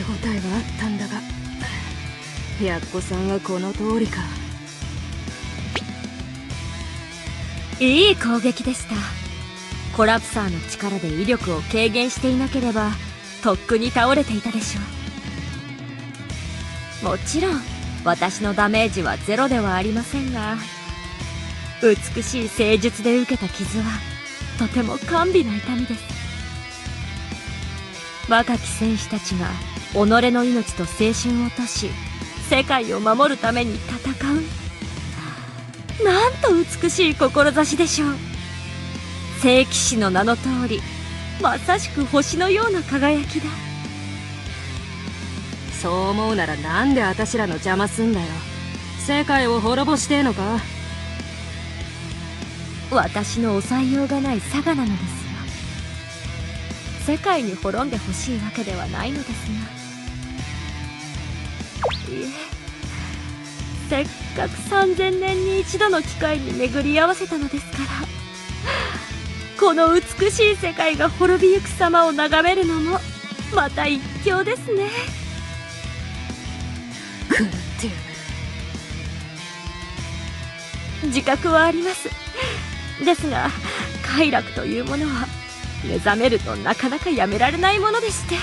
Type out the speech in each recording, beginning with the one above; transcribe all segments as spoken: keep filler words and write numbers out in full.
応えはあったんだが、やっこさんはこの通りか。 いい攻撃でした。コラプサーの力で威力を軽減していなければとっくに倒れていたでしょう。もちろん私のダメージはゼロではありませんが、美しい聖術で受けた傷はとても甘美な痛みです。若き戦士たちが己の命と青春を賭し世界を守るために戦う、なんと美しい志でしょう。聖騎士の名の通り、まさしく星のような輝きだ。 そう思うならなんであたしらの邪魔すんだよ。世界を滅ぼしてえのか。 私の抑えようがない差がなのですよ。世界に滅んでほしいわけではないのですが、いえ、せっかくさんぜんねんに一度の機会に巡り合わせたのですから、この美しい世界が滅びゆく様を眺めるのもまた一興ですね。 狂ってる。 自覚はあります。ですが快楽というものは目覚めるとなかなかやめられないものでして。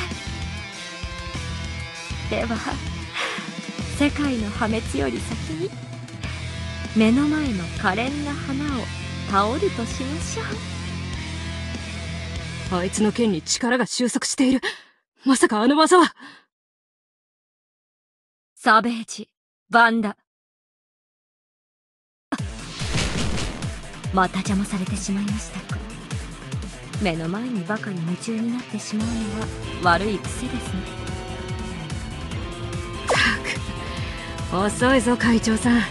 では世界の破滅より先に目の前の可憐な花を倒るとしましょう。あいつの剣に力が収束している。まさかあの技は。 サベージ・バンダ。また邪魔されてしまいましたか。目の前にばかり夢中になってしまうのは悪い癖ですね。 ったく遅いぞ会長さん。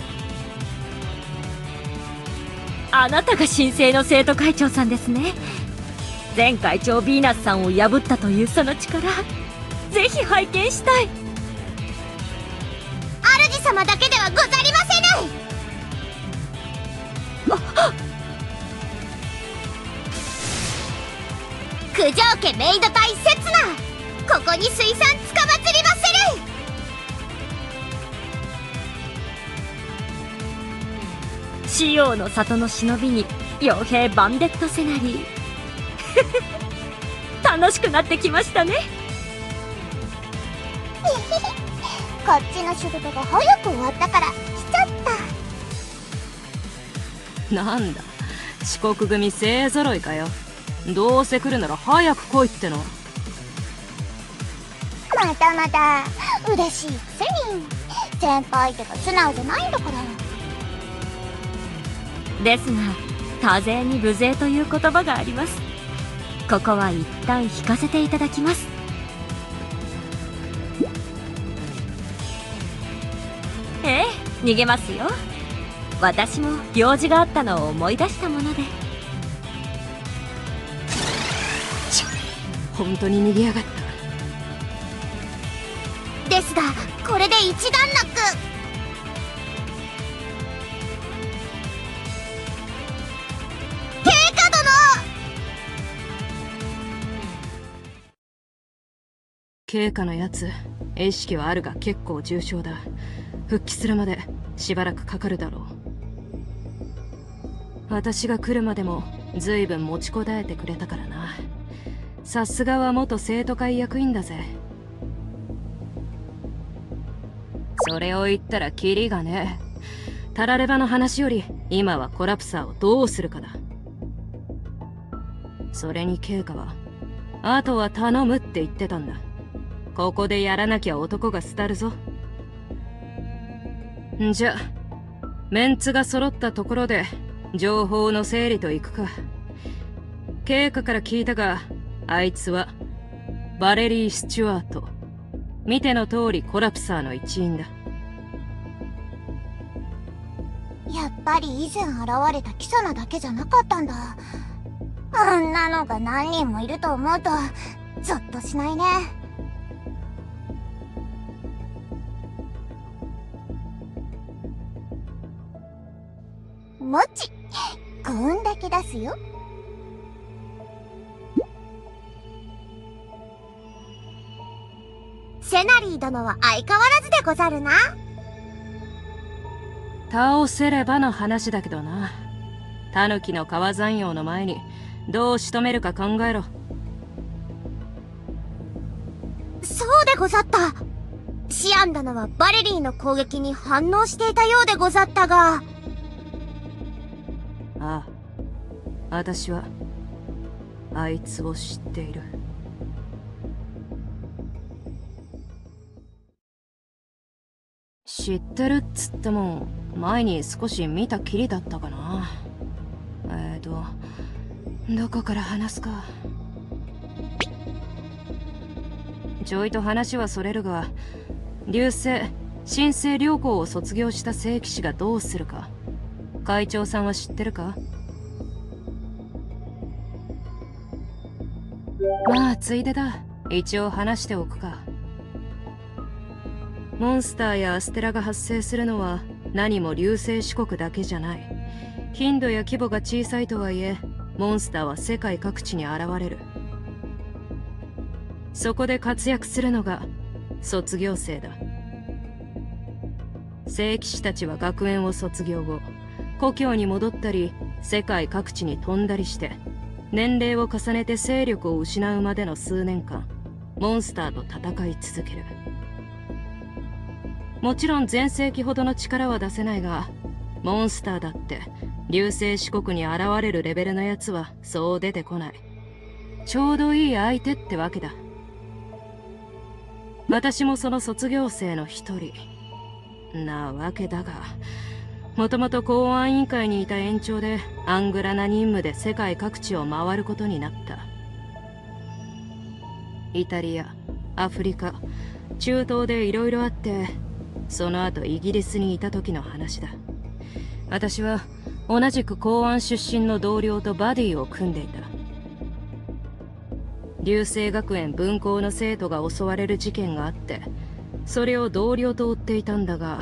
あなたが神聖の生徒会長さんですね。前会長ヴィーナスさんを破ったというその力、ぜひ拝見したい。 主様だけではござりませぬ。九条家メイド隊刹那、ここに水産つかまつりませる。 シオの里の忍びに傭兵バンデットセナリー楽しくなってきましたねこっちの仕事が早く終わったから来ちゃった。 なんだ遅刻組勢ぞろいかよ。どうせ来るなら早く来いっての。 またまた嬉しいくせに先輩ってか素直じゃないんだから。 ですが多勢に無勢という言葉があります。ここは一旦引かせていただきます。ええ、逃げますよ。私も用事があったのを思い出したもので。 本当に逃げやがった。 ですがこれで一段落。陛下殿。 経過のやつ意識はあるが結構重傷だ。復帰するまでしばらくかかるだろう。私が来るまでも随分持ちこたえてくれたからな。さすがは元生徒会役員だぜ。それを言ったらキリがねえ。タラレバの話より今はコラプサーをどうするかだ。それに経過はあとは頼むって言ってたんだ。ここでやらなきゃ男が廃るぞ。んじゃメンツが揃ったところで情報の整理といくか。経過から聞いたがあいつはバレリー・スチュワート。見ての通りコラプサーの一員だ。 やっぱり以前現れたキサナだけじゃなかったんだ。あんなのが何人もいると思うとゾッとしないね。もちこんだけ出すよ。 セナリー殿は相変わらずでござるな。 倒せればの話だけどな。タヌキの川山陽の前にどう仕留めるか考えろ。 そうでござった。シアン殿はバレリーの攻撃に反応していたようでござったが。 ああ、私はあいつを知っている。知ってるっつっても前に少し見たきりだったかな。えーとどこから話すか。ちょいと話はそれるが、流星新生両校を卒業した聖騎士がどうするか会長さんは知ってるか。まあついでだ、一応話しておくか。モンスターやアステラが発生するのは何も流星四国だけじゃない。頻度や規模が小さいとはいえ、モンスターは世界各地に現れる。そこで活躍するのが卒業生だ。聖騎士たちは学園を卒業後、故郷に戻ったり世界各地に飛んだりして、年齢を重ねて勢力を失うまでの数年間、モンスターと戦い続ける。もちろん全盛期ほどの力は出せないが、モンスターだって流星四国に現れるレベルのやつはそう出てこない。ちょうどいい相手ってわけだ。私もその卒業生の一人なわけだが、もともと公安委員会にいた延長でアングラな任務で世界各地を回ることになった。イタリア、アフリカ、中東でいろいろあって、その後イギリスにいた時の話だ。私は同じく公安出身の同僚とバディを組んでいた。流星学園分校の生徒が襲われる事件があって、それを同僚と追っていたんだが、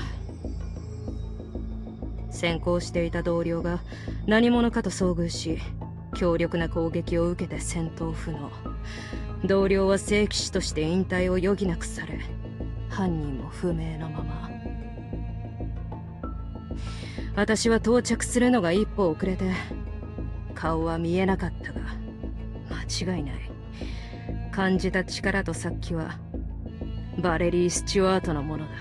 先行していた同僚が何者かと遭遇し、強力な攻撃を受けて戦闘不能。同僚は聖騎士として引退を余儀なくされ、犯人も不明のまま。私は到着するのが一歩遅れて、顔は見えなかったが間違いない。感じた力と殺気はバレリー・スチュワートのものだ。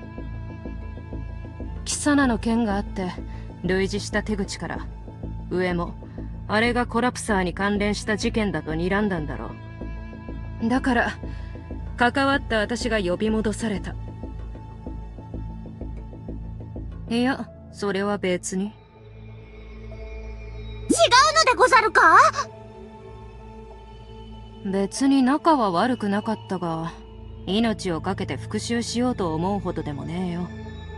キサナの剣があって類似した手口から、上もあれがコラプサーに関連した事件だと睨んだんだろう。だから関わった私が呼び戻された。いや、それは別に。違うのでござるか？ 別に仲は悪くなかったが、命を懸けて復讐しようと思うほどでもねえよ。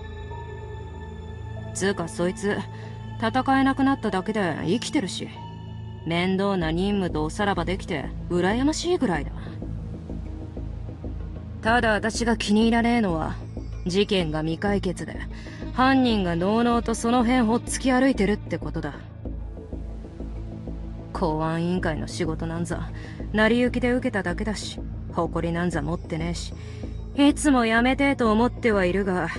つうかそいつ戦えなくなっただけで生きてるし、面倒な任務とおさらばできて羨ましいぐらいだ。ただ私が気に入らねえのは、事件が未解決で犯人がのうのうとその辺ほっつき歩いてるってことだ。公安委員会の仕事なんざ成り行きで受けただけだし、誇りなんざ持ってねえし、いつもやめてえと思ってはいるが。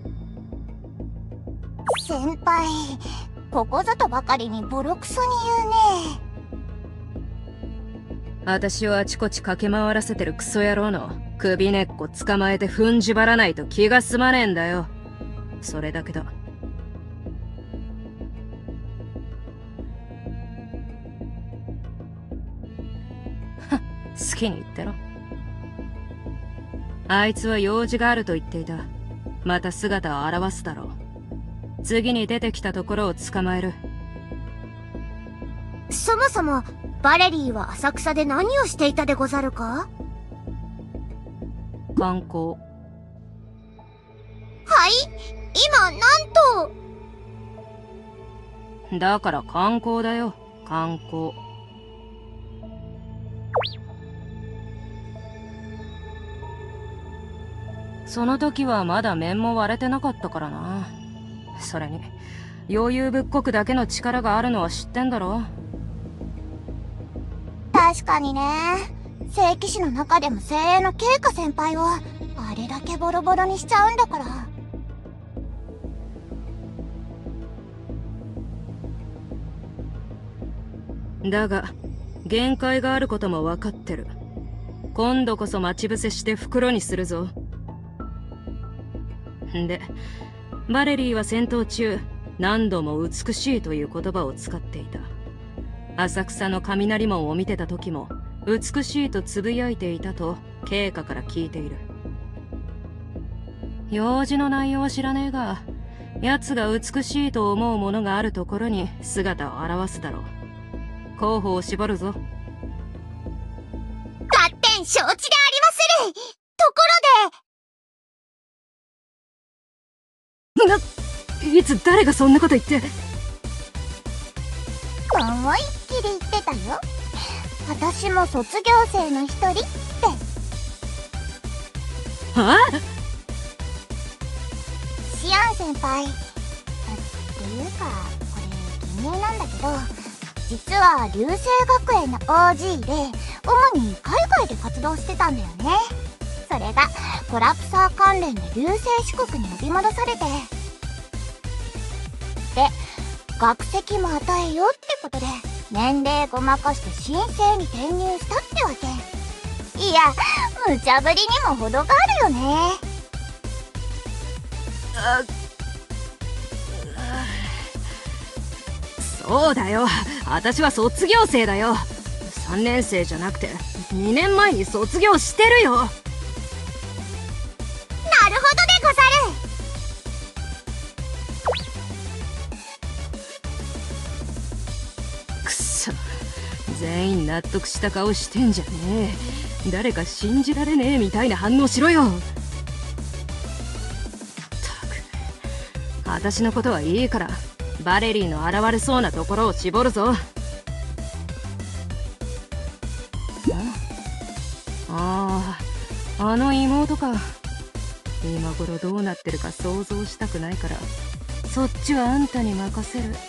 先輩、ここぞとばかりにボロクソに言うね。 私をあちこち駆け回らせてるクソ野郎の首根っこ捕まえて踏んじばらないと気が済まねえんだよ。それだけだ。好きに言ってろ。あいつは用事があると言っていた。また姿を現すだろう。次に出てきたところを捕まえる。 そもそもバレリーは浅草で何をしていたでござるか？ 観光。 はい？今なんと？ だから観光だよ、観光。その時はまだ面も割れてなかったからな。それに余裕ぶっこくだけの力があるのは知ってんだろ。 確かにね。聖騎士の中でも精鋭のケイカ先輩はけボロボロにしちゃうんだから。 だが限界があることも分かってる。今度こそ待ち伏せして袋にするぞ。でバレリーは戦闘中何度も美しいという言葉を使っていた。浅草の雷門を見てた時も美しいとつぶやいていたと経過から聞いている。用事の内容は知らねえが、奴が美しいと思うものがあるところに姿を現すだろう。候補を絞るぞ。 合点承知でありまする。ところで、 な、いつ誰がそんなこと言って。 思いっきり言ってたよ。私も卒業生の一人って。 はあ？ シアン先輩。っていうか、これ偽名なんだけど、実は流星学園の オージー で主に海外で活動してたんだよね。それがコラプサー関連で流星四国に呼び戻されて、で学籍も与えようってことで年齢ごまかして申請に転入したってわけ。いや、無茶ぶりにも程があるよね。 あ、そうだよ、私は卒業生だよ。さんねん生じゃなくてにねんまえに卒業してるよ。なるほどでござる。くそ、全員納得した顔してんじゃねえ。誰か信じられねえみたいな反応しろよ。ったく、私のことはいいからバレリーの現れそうなところを絞るぞ。ああ、あの妹か。今頃どうなってるか想像したくないからそっちはあんたに任せる。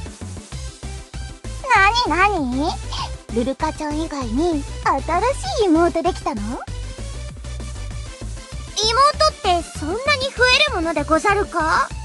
なになに？ルルカちゃん以外に新しい妹できたの？妹ってそんなに増えるものでござるか？